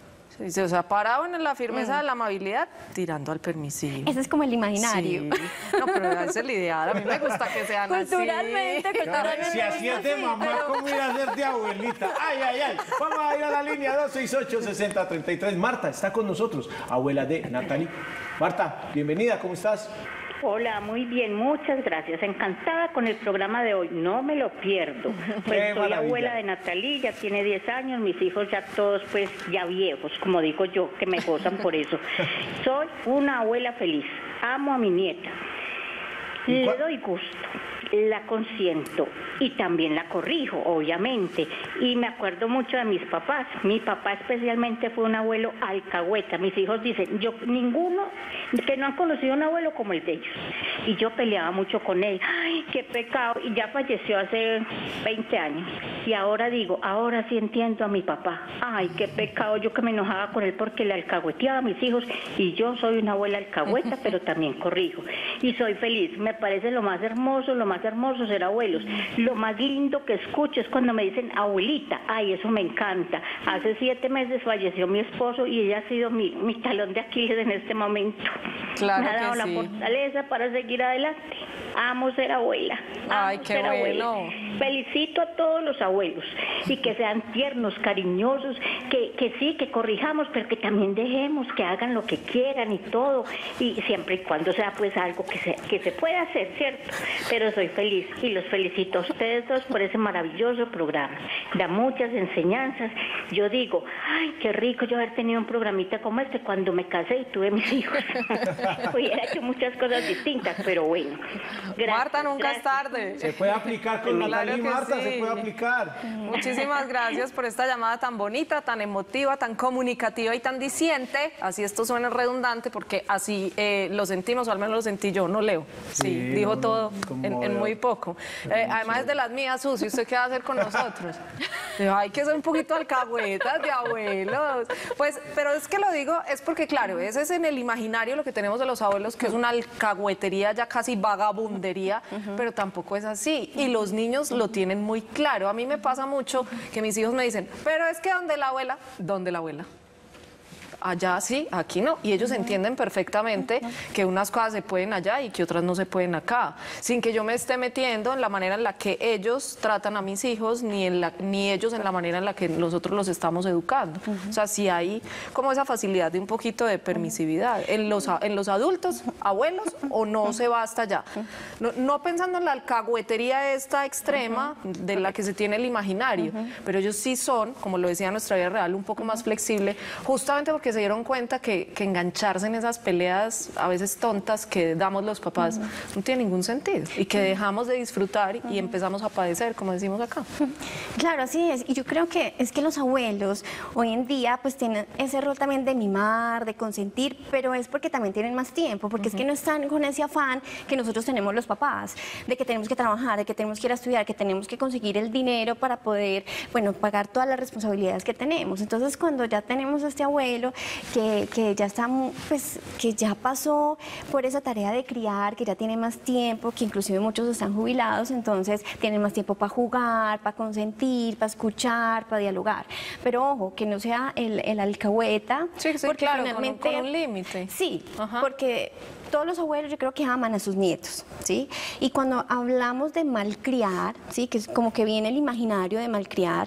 O sea, parado en la firmeza de la amabilidad, tirando al permisivo. Ese es como el imaginario. Sí. No, pero ese es el ideal. A mí me gusta que sean culturalmente, así. culturalmente. Si así es de mamá, ¿cómo ir a ser de abuelita? Ay, ay, ay. Vamos a ir a la línea 268-6033. Marta está con nosotros, abuela de Natalie. Marta, bienvenida, ¿cómo estás? Hola, muy bien, muchas gracias. Encantada con el programa de hoy, no me lo pierdo. Pues soy abuela de Natalie, ya tiene 10 años, mis hijos ya todos pues ya viejos, como digo yo, que me gozan por eso. Soy una abuela feliz, amo a mi nieta, le doy gusto, la consiento y también la corrijo, obviamente. Y me acuerdo mucho de mis papás. Mi papá especialmente fue un abuelo alcahueta. Mis hijos dicen, ninguno que no han conocido un abuelo como el de ellos. Y yo peleaba mucho con él. ¡Ay, qué pecado! Y ya falleció hace 20 años. Y ahora digo, ahora sí entiendo a mi papá. ¡Ay, qué pecado! Yo que me enojaba con él porque le alcahueteaba a mis hijos. Y yo soy una abuela alcahueta, pero también corrijo. Y soy feliz. Me parece lo más hermoso ser abuelos. Lo más lindo que escucho es cuando me dicen abuelita. Ay, eso me encanta. Hace 7 meses falleció mi esposo y ella ha sido mi talón de Aquiles en este momento. Claro, me ha dado la fortaleza para seguir adelante. Amo ser abuela. Ay, qué bueno. Felicito a todos los abuelos y que sean tiernos, cariñosos, que sí, que corrijamos, pero que también dejemos que hagan lo que quieran y todo, y siempre y cuando sea pues algo que se pueda hacer, ¿cierto? Pero soy feliz y los felicito a ustedes dos por ese maravilloso programa. Da muchas enseñanzas. Yo digo, ay, qué rico yo haber tenido un programita como este cuando me casé y tuve mis hijos. Hubiera hecho muchas cosas distintas, pero bueno. Gracias, Marta, nunca es tarde. Se puede aplicar con Natalie y Marta, sí. Se puede aplicar. Muchísimas gracias por esta llamada tan bonita, tan emotiva, tan comunicativa y tan diciente. Así esto suena redundante porque así lo sentimos, o al menos lo sentí yo, no Leo. Sí, dijo todo en muy poco. Además es de las mías, Susi, ¿usted qué va a hacer con nosotros? Hay que ser un poquito alcahuetas de abuelos. Pues, pero es que lo digo, es porque claro, ese es en el imaginario lo que tenemos de los abuelos, que es una alcahuetería ya casi vagabundería, pero tampoco es así. Y los niños lo tienen muy claro. A mí me pasa mucho que mis hijos me dicen, pero es que ¿dónde la abuela? ¿Dónde la abuela? Allá sí, aquí no. Y ellos entienden perfectamente que unas cosas se pueden allá y que otras no se pueden acá. Sin que yo me esté metiendo en la manera en la que ellos tratan a mis hijos, ni ellos en la manera en la que nosotros los estamos educando. O sea, sí hay como esa facilidad de un poquito de permisividad. En los adultos, abuelos, o no se va hasta allá. No pensando en la alcahuetería esta extrema de la que se tiene el imaginario, pero ellos sí son, como lo decía nuestra vida real, un poco más flexible, justamente porque se dieron cuenta que engancharse en esas peleas a veces tontas que damos los papás no tiene ningún sentido y que dejamos de disfrutar y empezamos a padecer, como decimos acá. Claro, así es. Y yo creo que es que los abuelos hoy en día pues tienen ese rol también de mimar, de consentir, pero es porque también tienen más tiempo, porque es que no están con ese afán que nosotros tenemos los papás, de que tenemos que trabajar, de que tenemos que ir a estudiar, que tenemos que conseguir el dinero para poder, bueno, pagar todas las responsabilidades que tenemos. Entonces, cuando ya tenemos a este abuelo que ya está, pues, que ya pasó por esa tarea de criar, que ya tiene más tiempo, que inclusive muchos están jubilados, entonces tienen más tiempo para jugar, para consentir, para escuchar, para dialogar. Pero ojo, que no sea el alcahueta, porque claro, finalmente con un límite. Sí, porque todos los abuelos yo creo que aman a sus nietos, ¿sí? Y cuando hablamos de malcriar, ¿sí? Que es como que viene el imaginario de malcriar,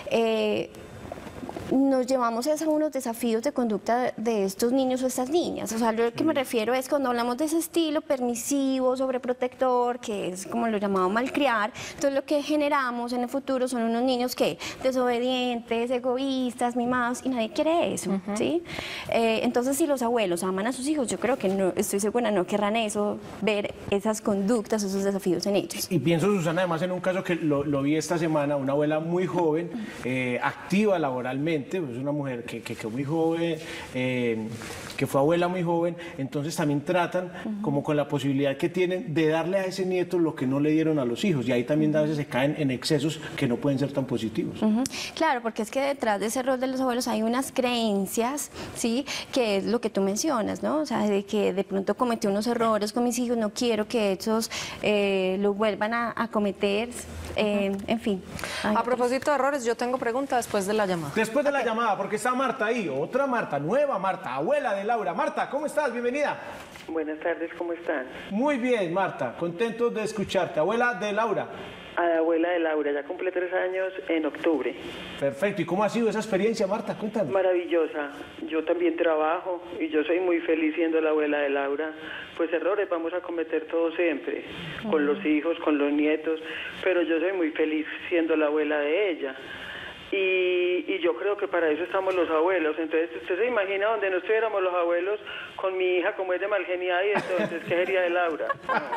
nos llevamos a unos desafíos de conducta de estos niños o estas niñas. O sea, lo que me refiero es cuando hablamos de ese estilo permisivo, sobreprotector, que es como lo llamado malcriar, entonces lo que generamos en el futuro son unos niños que desobedientes, egoístas, mimados, y nadie quiere eso, ¿sí? Entonces, si los abuelos aman a sus hijos, yo creo que no, estoy segura, no querrán eso, ver esas conductas, esos desafíos en ellos. Y pienso, Susana, además en un caso que lo vi esta semana, una abuela muy joven, activa laboralmente, pues una mujer que muy joven, que fue abuela muy joven, entonces también tratan como con la posibilidad que tienen de darle a ese nieto lo que no le dieron a los hijos, y ahí también a veces se caen en excesos que no pueden ser tan positivos. Claro, porque es que detrás de ese rol de los abuelos hay unas creencias, ¿sí? Que es lo que tú mencionas, ¿no? O sea, de que de pronto cometí unos errores con mis hijos, no quiero que esos lo vuelvan a cometer, en fin. A propósito de errores, yo tengo pregunta después de la llamada. Después de la llamada, porque está Marta ahí, otra Marta, nueva Marta, abuela de Laura. Marta, ¿cómo estás? Bienvenida. Buenas tardes, ¿cómo están? Muy bien, Marta, contento de escucharte. Abuela de Laura. Abuela de Laura, ya cumple 3 años en octubre. Perfecto, ¿y cómo ha sido esa experiencia, Marta? Cuéntame. Maravillosa, yo también trabajo y yo soy muy feliz siendo la abuela de Laura. Pues errores vamos a cometer todos siempre, con los hijos, con los nietos, pero yo soy muy feliz siendo la abuela de ella. Y yo creo que para eso estamos los abuelos. Entonces, usted se imagina donde no estuviéramos los abuelos con mi hija, como es de malgeniada, y entonces, ¿qué sería de Laura?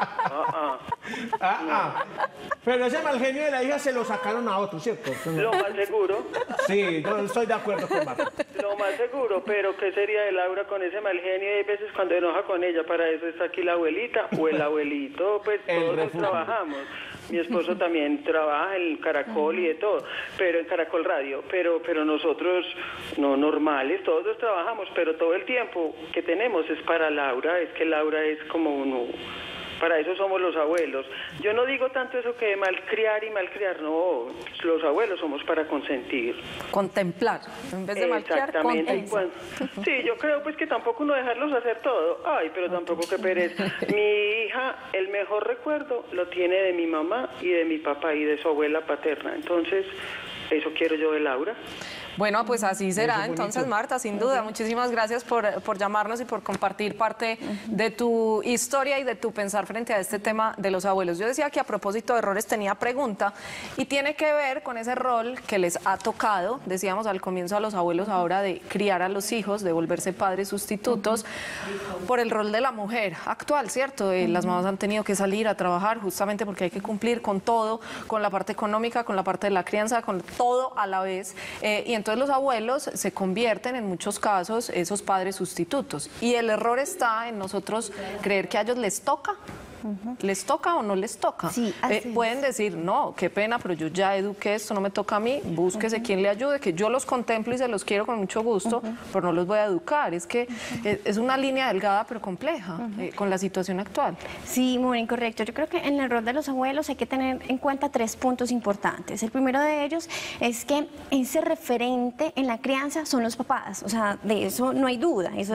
Pero ese mal genio de la hija se lo sacaron a otro, ¿cierto? Lo más seguro. Sí, yo estoy de acuerdo con Marta. Lo más seguro, pero ¿qué sería de Laura con ese mal genio? Y hay veces cuando enoja con ella, para eso está aquí la abuelita o el abuelito, pues todos trabajamos. Mi esposo también trabaja en Caracol y de todo, pero en Caracol Radio, pero nosotros no normales, todos trabajamos, pero todo el tiempo que tenemos es para Laura, es que Laura es como uno. Para eso somos los abuelos. Yo no digo tanto eso que malcriar y malcriar, no. Los abuelos somos para consentir. Contemplar, en vez de malcriar, contemplar. Sí, yo creo pues que tampoco uno dejarlos hacer todo. Ay, pero tampoco que pereza. Mi hija, el mejor recuerdo lo tiene de mi mamá y de mi papá y de su abuela paterna. Entonces, eso quiero yo de Laura. Bueno, pues así será entonces, Marta, sin duda. Muchísimas gracias por llamarnos y por compartir parte de tu historia y de tu pensar frente a este tema de los abuelos. Yo decía que a propósito de errores tenía pregunta y tiene que ver con ese rol que les ha tocado, decíamos al comienzo a los abuelos ahora, de criar a los hijos, de volverse padres sustitutos, por el rol de la mujer actual, ¿cierto? Las mamás han tenido que salir a trabajar justamente porque hay que cumplir con todo, con la parte económica, con la parte de la crianza, con todo a la vez. Y entonces los abuelos se convierten en muchos casos esos padres sustitutos. Y el error está en nosotros creer que a ellos les toca. ¿Les toca o no les toca? Sí, pueden decir, no, qué pena, pero yo ya eduqué esto, no me toca a mí, búsquese quien le ayude, que yo los contemplo y se los quiero con mucho gusto, pero no los voy a educar. Es que es una línea delgada pero compleja con la situación actual. Sí, muy incorrecto. Yo creo que en el rol de los abuelos hay que tener en cuenta 3 puntos importantes. El primero de ellos es que ese referente en la crianza son los papás, o sea, de eso no hay duda, eso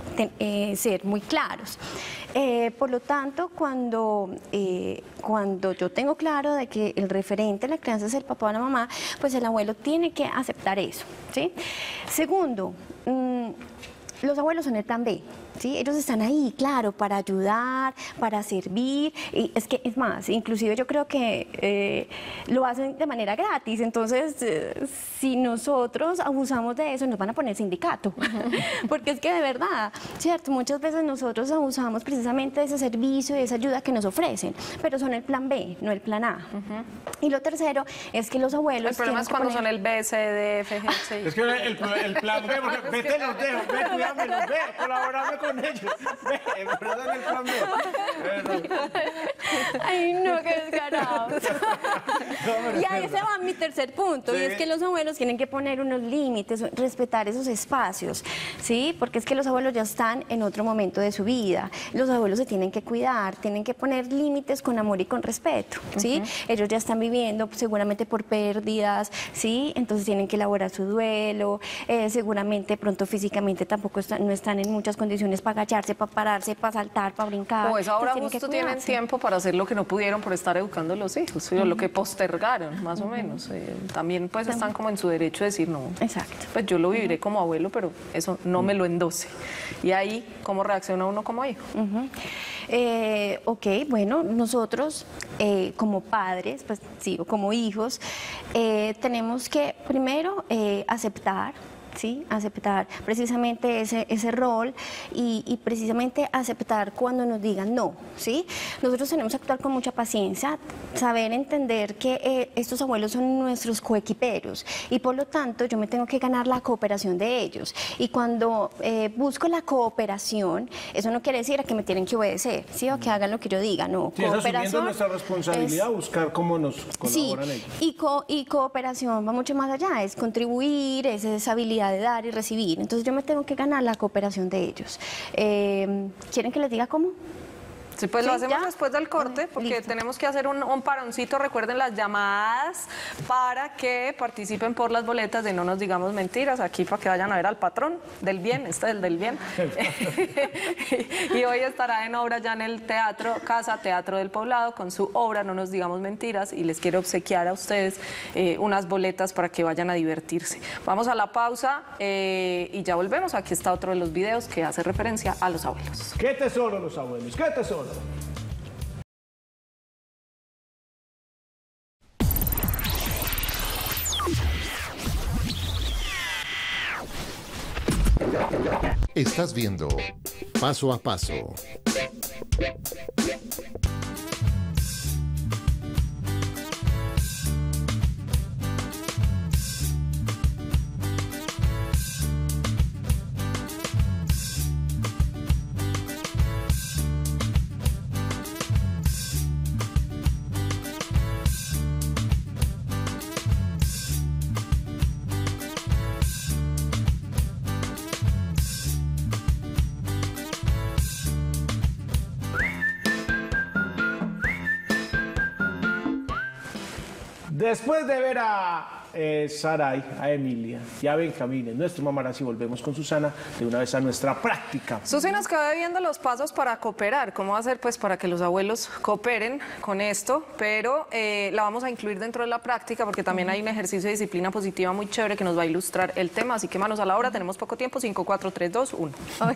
debe ser muy claros. Por lo tanto, cuando yo tengo claro de que el referente en la crianza es el papá o la mamá, pues el abuelo tiene que aceptar eso, ¿sí? Segundo, los abuelos son el plan B. ¿Sí? Ellos están ahí, claro, para ayudar, para servir, y es que es más, inclusive yo creo que lo hacen de manera gratis, entonces si nosotros abusamos de eso nos van a poner sindicato, porque es que de verdad, cierto, muchas veces nosotros abusamos precisamente de ese servicio y de esa ayuda que nos ofrecen, pero son el plan B, no el plan A. Y lo tercero es que los abuelos... El problema es cuando son el B, C, D, F, G, C. Es que el plan B, porque vete los dedos, ve, cuídame los dedos, colaborame con ellos. Ve, perdón el plan B. Ay, no, qué descarado. Y ahí se va mi tercer punto, y es que los abuelos tienen que poner unos límites, respetar esos espacios, ¿sí? Porque es que los abuelos ya están en otro momento de su vida. Los abuelos se tienen que cuidar, tienen que poner límites con amor y con respeto, ¿sí? Ellos ya están viviendo seguramente por pérdidas, ¿sí? Entonces tienen que elaborar su duelo, seguramente pronto físicamente tampoco no están en muchas condiciones para agacharse, para pararse, para saltar, para brincar. Pues ahora justo tienen tiempo para hacer lo que no pudieron por estar educando a los hijos, lo que postergaron, más o menos. También pues están como en su derecho de decir, no, exacto, pues yo lo viviré como abuelo, pero eso no me lo endose. Y ahí, ¿cómo reacciona uno como hijo? Ok, bueno, nosotros como padres, pues sí, o como hijos, tenemos que primero aceptar ¿sí? Aceptar precisamente ese rol y precisamente aceptar cuando nos digan no, ¿sí? Nosotros tenemos que actuar con mucha paciencia, saber entender que estos abuelos son nuestros coequiperos y por lo tanto yo me tengo que ganar la cooperación de ellos. Y cuando busco la cooperación, eso no quiere decir a que me tienen que obedecer, ¿sí? O que hagan lo que yo diga, no. Sí, asumiendo nuestra responsabilidad, buscar cómo nos colaboran ellos. Y cooperación va mucho más allá, es contribuir, es esa habilidad de dar y recibir. Entonces yo me tengo que ganar la cooperación de ellos. ¿Quieren que les diga cómo? Sí, pues lo hacemos después del corte porque tenemos que hacer un paroncito. Recuerden las llamadas para que participen por las boletas de No Nos Digamos Mentiras, aquí para que vayan a ver al patrón del bien, este es el del bien. Y hoy estará en obra ya en el teatro, Casa Teatro del Poblado, con su obra No Nos Digamos Mentiras, y les quiero obsequiar a ustedes unas boletas para que vayan a divertirse. Vamos a la pausa y ya volvemos. Aquí está otro de los videos que hace referencia a los abuelos. ¡Qué tesoro los abuelos! ¡Qué tesoro! Estás viendo Paso a Paso. Después de ver a Saray, a Emilia y a Benjamín, nuestro Mamarazzi, volvemos con Susana de una vez a nuestra práctica. Susi nos quedó viendo los pasos para cooperar, cómo hacer pues para que los abuelos cooperen con esto, pero la vamos a incluir dentro de la práctica porque también hay un ejercicio de disciplina positiva muy chévere que nos va a ilustrar el tema, así que manos a la obra, tenemos poco tiempo, 5, 4, 3, 2, 1.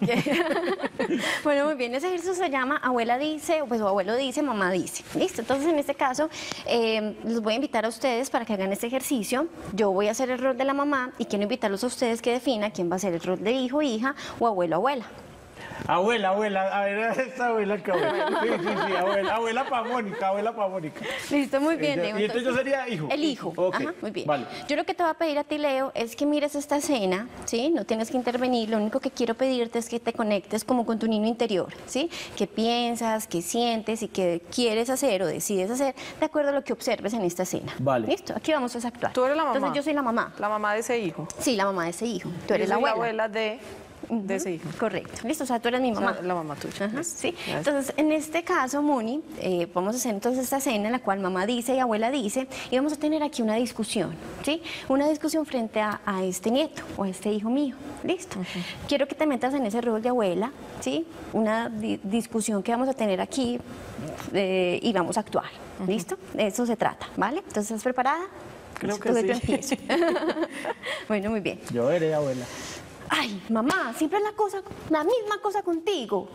Ok. Bueno, muy bien, ese ejercicio se llama abuela dice, pues o abuelo dice, mamá dice. Listo, entonces en este caso los voy a invitar a ustedes para que hagan este ejercicio. Yo voy a hacer el rol de la mamá y quiero invitarlos a ustedes que definan quién va a ser el rol de hijo, hija o abuelo, abuela. Abuela, a ver, esta abuela que abuela. Sí, abuela pamónica. Listo, muy bien, Leo. Y entonces yo sería hijo. El hijo. Okay. Ajá, muy bien. Vale. Yo lo que te voy a pedir a ti, Leo, es que mires esta escena, ¿sí? No tienes que intervenir, lo único que quiero pedirte es que te conectes como con tu niño interior, ¿sí? Que piensas, que sientes y que quieres hacer o decides hacer de acuerdo a lo que observes en esta escena. Vale. ¿Listo? Aquí vamos a actuar. Tú eres la mamá. Entonces yo soy la mamá. La mamá de ese hijo. Sí, la mamá de ese hijo. Tú eres Yo soy la abuela de ese hijo. Correcto. Listo, o sea, tú eres mi mamá. O sea, la mamá tuya. Ajá, sí. Entonces, en este caso, Muni, vamos a hacer entonces esta escena en la cual mamá dice y abuela dice, y vamos a tener aquí una discusión, ¿sí? Una discusión frente a este nieto o a este hijo mío. ¿Listo? Quiero que te metas en ese rol de abuela, ¿sí? Una discusión que vamos a tener aquí y vamos a actuar. ¿Listo? De eso se trata, ¿vale? Entonces, ¿estás preparada? Creo que sí. Yo empiezo. Bueno, muy bien. Yo eres abuela. Ay, mamá, siempre es la misma cosa contigo.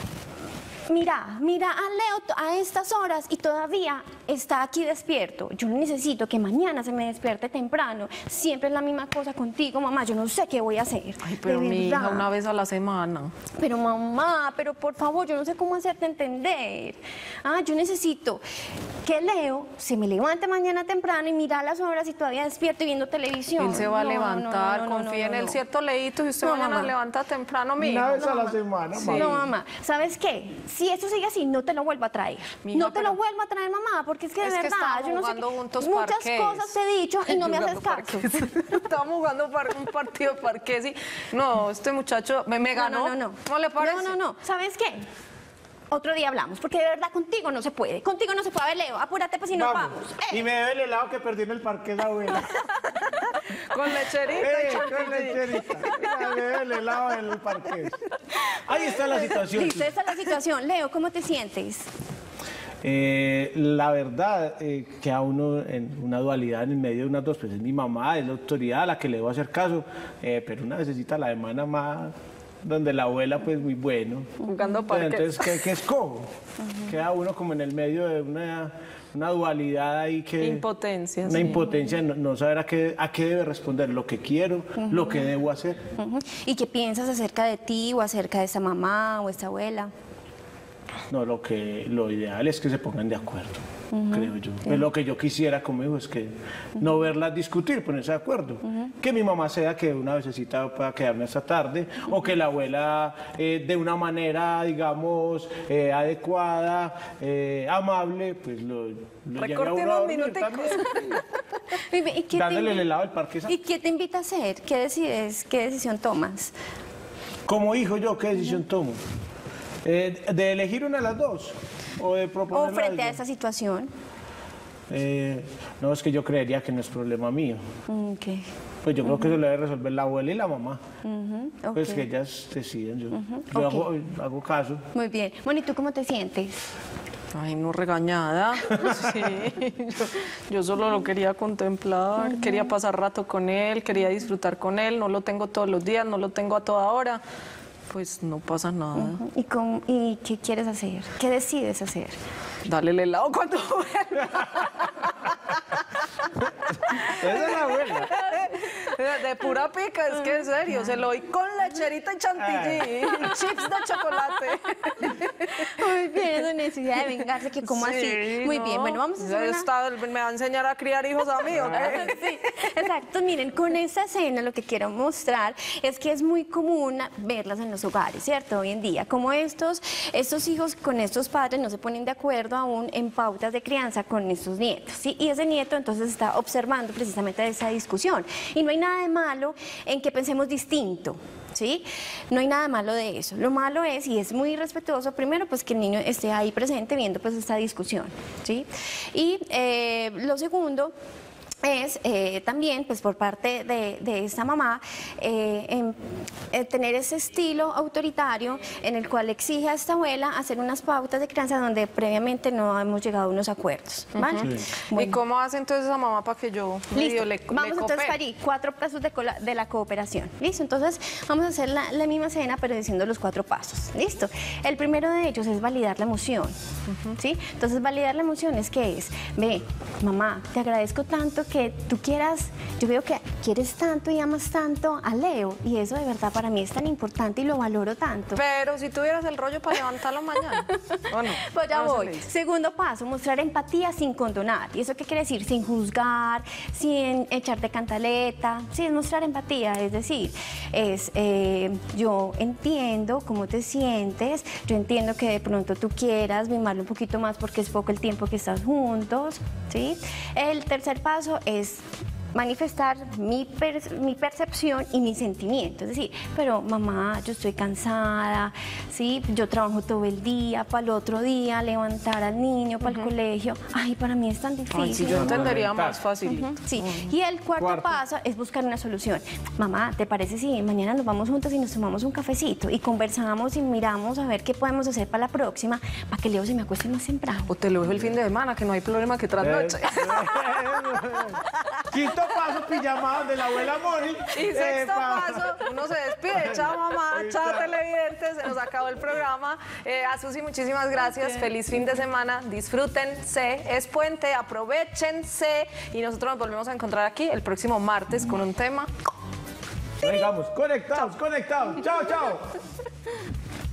Mira a Leo a estas horas y todavía está aquí despierto. Yo necesito que mañana se me despierte temprano. Siempre es la misma cosa contigo, mamá. Yo no sé qué voy a hacer. Ay, pero mi hija una vez a la semana. Pero mamá, pero por favor, yo no sé cómo hacerte entender. Yo necesito que Leo se me levante mañana temprano y mira las horas y todavía despierto y viendo televisión. Él se va a levantar, confía en él, ¿cierto, Leito? Si usted mañana se levanta temprano, mi Una vez a la semana, mamá. No, mamá. ¿Sabes qué? Si esto sigue así, no te lo vuelvo a traer. No te lo vuelvo a traer, mamá, porque es que de verdad, yo no sé qué, muchas cosas te he dicho y no me haces caso. Estábamos jugando un partido de parqués y no, este muchacho me ganó. ¿No le parece? No. ¿Sabes qué? Otro día hablamos, porque de verdad contigo no se puede. Contigo no se puede. A ver, Leo, apúrate pues si nos vamos. Y me debe el helado que perdí en el parque, la abuela. Con lecherita. Con lecherita. Me debe el helado en el parque. Ahí está la situación. Listo, esa es la situación. Leo, ¿cómo te sientes? La verdad, que a uno en una dualidad en medio de unas dos, pues es mi mamá, es la autoridad a la que le debo hacer caso, pero una necesita la hermana más donde la abuela, pues muy bueno. Jugando parques. Entonces, ¿qué escojo? Queda uno como en el medio de una dualidad ahí que... Impotencia. Una impotencia, no saber a qué debe responder, lo que quiero, lo que debo hacer. ¿Y qué piensas acerca de ti o acerca de esa mamá o esa abuela? No, lo ideal es que se pongan de acuerdo, creo yo. Pues lo que yo quisiera conmigo es que no verlas discutir, ponerse de acuerdo. Que mi mamá sea que una vecesita pueda quedarme hasta tarde, o que la abuela de una manera, digamos, adecuada, amable, pues lo lleve a uno a dormir también. Dándole el helado al parque. ¿Y qué te invita a hacer? ¿Qué decides? ¿Qué decisión tomas? Como hijo yo, ¿qué decisión tomo? ¿De elegir una de las dos? ¿O de proponer ¿O frente a esa situación? No, es que yo creería que no es problema mío. Okay. Pues yo creo que eso lo debe resolver la abuela y la mamá. Pues que ellas deciden, yo hago caso. Muy bien. Bueno, ¿y tú cómo te sientes? Ay, no, regañada. Sí, yo solo lo quería contemplar, quería pasar rato con él, quería disfrutar con él, no lo tengo todos los días, no lo tengo a toda hora. Pues no pasa nada. ¿Y qué quieres hacer? ¿Qué decides hacer? Dale el helado cuando vuelva. Esa es la abuela. De pura pica, es que en serio, se lo doy con lecherita y chantilly, chips de chocolate. Muy bien, esa necesidad de vengarse, que como así. Muy bien, bueno, vamos a hacer ¿Me va a enseñar a criar hijos a mí o qué? Sí, exacto. Miren, con esta escena lo que quiero mostrar es que es muy común verlas en los hogares, ¿cierto? Hoy en día, como estos hijos con estos padres no se ponen de acuerdo aún en pautas de crianza con estos nietos, ¿sí? Y ese nieto entonces está observando precisamente esa discusión. Y no hay nada de malo en que pensemos distinto, ¿sí? No hay nada malo de eso. Lo malo es, y es muy respetuoso, primero, pues que el niño esté ahí presente viendo pues esta discusión, ¿sí? Y lo segundo es también, pues por parte de esta mamá, tener ese estilo autoritario en el cual exige a esta abuela hacer unas pautas de crianza donde previamente no hemos llegado a unos acuerdos, ¿vale? Sí. Bueno. ¿Y cómo hace entonces esa mamá para que yo le vamos entonces para allí, 4 pasos de la cooperación, ¿listo? Entonces vamos a hacer la misma escena pero diciendo los 4 pasos, ¿listo? El primero de ellos es validar la emoción, ¿sí? Entonces validar la emoción es que es, ve, mamá, te agradezco tanto que tú quieras, yo veo que quieres tanto y amas tanto a Leo y eso de verdad para mí es tan importante y lo valoro tanto. Pero si tuvieras el rollo para levantarlo mañana, ¿o no? Pues ya voy. Segundo paso, mostrar empatía sin condonar. ¿Y eso qué quiere decir? Sin juzgar, sin echarte cantaleta, sí, es mostrar empatía, es decir, es yo entiendo cómo te sientes, yo entiendo que de pronto tú quieras mimarlo un poquito más porque es poco el tiempo que estás juntos, ¿sí? El tercer paso es manifestar mi percepción y mi sentimiento, es decir, pero mamá, yo estoy cansada, ¿sí? Yo trabajo todo el día, para el otro día levantar al niño para el colegio, ay, para mí es tan difícil. Ay, sí, yo entendería más fácil. Sí, y el cuarto paso es buscar una solución. Mamá, ¿te parece si mañana nos vamos juntos y nos tomamos un cafecito y conversamos y miramos a ver qué podemos hacer para la próxima, para que Leo se me acueste más temprano? O te lo dejo el fin de semana, que no hay problema que trasnoche. Quinto paso, pijamada de la abuela Moni. Y sexto paso, uno se despide. Chao, mamá. Chao, televidentes. Se nos acabó el programa. A Susi, muchísimas gracias. Okay. Feliz fin de semana. Disfrútense. Es puente. Aprovechense. Y nosotros nos volvemos a encontrar aquí el próximo martes con un tema. Vengamos, conectados. Chao, chao.